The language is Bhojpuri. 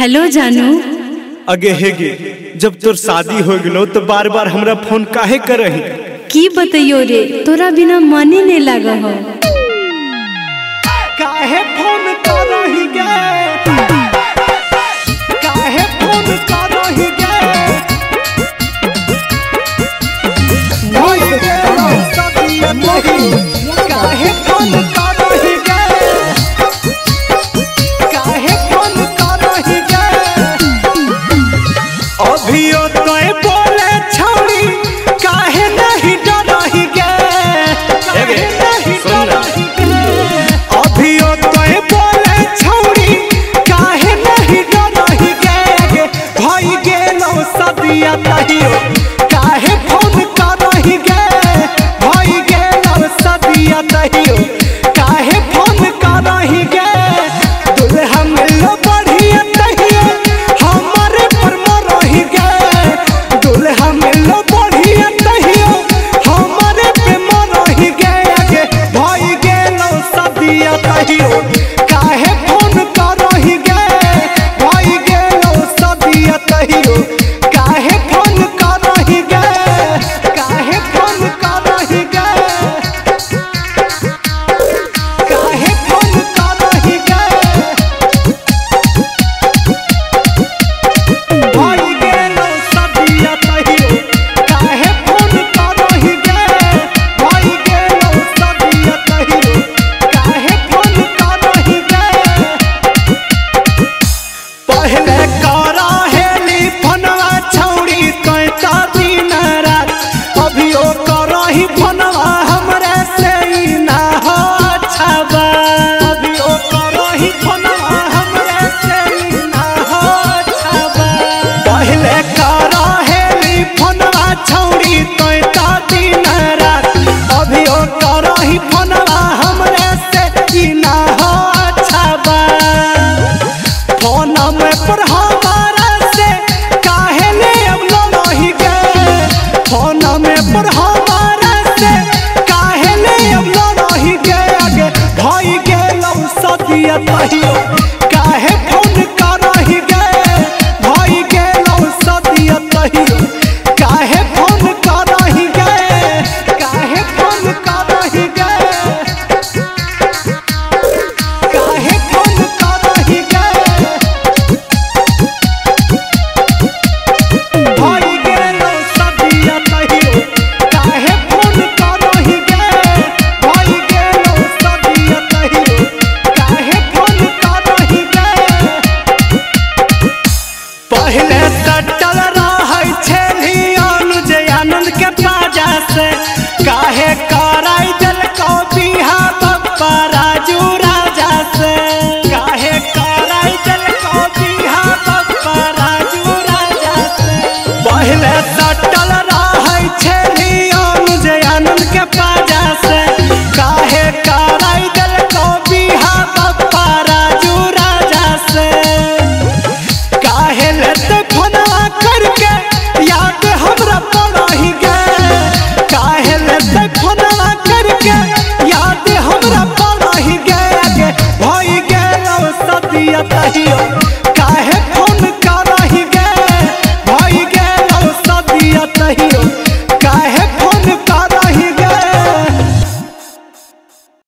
हेलो जानू। अगे हेगे जब तोर शादी हो गलो तो बार बार हमरा फोन काहे करही? की बतइयो रे, तोरा बिना मन ही नहीं लगा हो। काहे फोन करही गे? काहे फोन करही गे? नहीं गे सदिया नहीं। काहे फोन करही गे? काहे फोन करही गे? अभियो तोय बोले छौरी काहे नहीं डरही गे? काहे नहीं डरही गे? अभियो तोय बोले छौरी काहे नहीं डरही गे? भई गेलो सदिया तहियो काहे फोन करही गे? भई गेलो सदिया तहियो काहे फोन करही गे? दुल्हा मिलो बढ़िया तहियो हमरे पर मरही गे। दुल्हा मिलो बढ़िया तहियो हमरे पे मरही गे। भई गेलो सदिया तहियो काहे फोन करही गे? भई गेलो सदिया तहियो काहे फोन करही गे? काहे फोन करही गे? काहे फोन करही गे? भई गेलो सदिया तहियो काहे फोन करही गे? भई गेलो सदिया तहियो काहे फोन करही गे? पहले करहेली फोनवा छौरी तोय त दिन रात, अभियो करही फोनवा हमरे से ई ना हो अच्छा बा। अभियो करही फोनवा हमरे से ई ना हो अच्छा बा। पहले करहेली फोनवा छौरी तोय त दिन रात, अभियो करही फोनवा हमरे से ई ना हो अच्छा बा। फोन में पर हमारा से काहे ले अब लड़ही गे? फोन में पर हमारा से काहे ले अब लड़ही गे? आगे भई गेलो सदिया तहियो